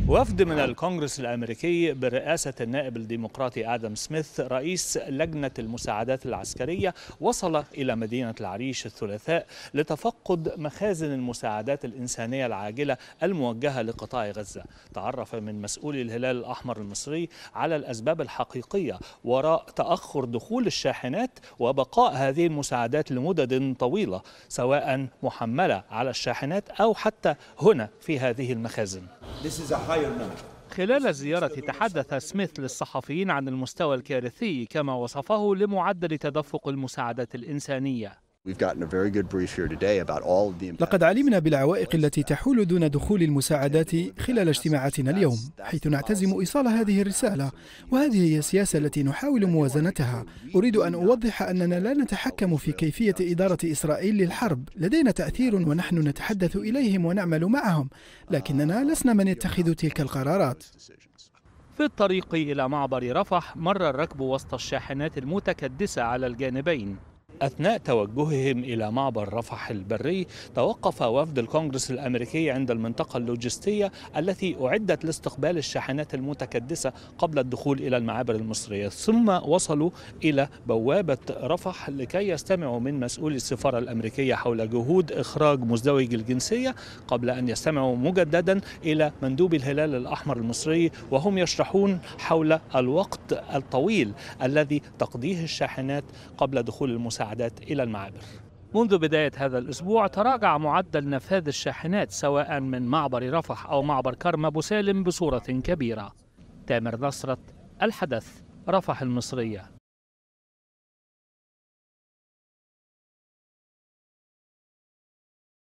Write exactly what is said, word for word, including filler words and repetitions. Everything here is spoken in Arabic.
وفد من الكونغرس الأمريكي برئاسة النائب الديمقراطي آدم سميث رئيس لجنة المساعدات العسكرية وصل إلى مدينة العريش الثلاثاء لتفقد مخازن المساعدات الإنسانية العاجلة الموجهة لقطاع غزة. تعرف من مسؤولي الهلال الأحمر المصري على الأسباب الحقيقية وراء تأخر دخول الشاحنات وبقاء هذه المساعدات لمدد طويلة، سواء محملة على الشاحنات أو حتى هنا في هذه المخازن. خلال الزيارة تحدث سميث للصحفيين عن المستوى الكارثي كما وصفه لمعدل تدفق المساعدات الإنسانية. لقد علمنا بالعوائق التي تحول دون دخول المساعدات خلال اجتماعاتنا اليوم، حيث نعتزم إيصال هذه الرسالة، وهذه هي السياسة التي نحاول موازنتها. أريد أن أوضح أننا لا نتحكم في كيفية إدارة إسرائيل للحرب، لدينا تأثير ونحن نتحدث إليهم ونعمل معهم، لكننا لسنا من يتخذ تلك القرارات. في الطريق إلى معبر رفح مر الركب وسط الشاحنات المتكدسة على الجانبين. أثناء توجههم إلى معبر رفح البري توقف وفد الكونغرس الأمريكي عند المنطقة اللوجستية التي أعدت لاستقبال الشاحنات المتكدسة قبل الدخول إلى المعابر المصرية، ثم وصلوا إلى بوابة رفح لكي يستمعوا من مسؤولي السفارة الأمريكية حول جهود إخراج مزدوج الجنسية، قبل أن يستمعوا مجددا إلى مندوب الهلال الأحمر المصري وهم يشرحون حول الوقت الطويل الذي تقضيه الشاحنات قبل دخول المساعدات إلى المعابر. منذ بداية هذا الأسبوع تراجع معدل نفاذ الشاحنات سواء من معبر رفح أو معبر كرم أبو سالم بصورة كبيرة. تامر نصرت، الحدث، رفح المصرية.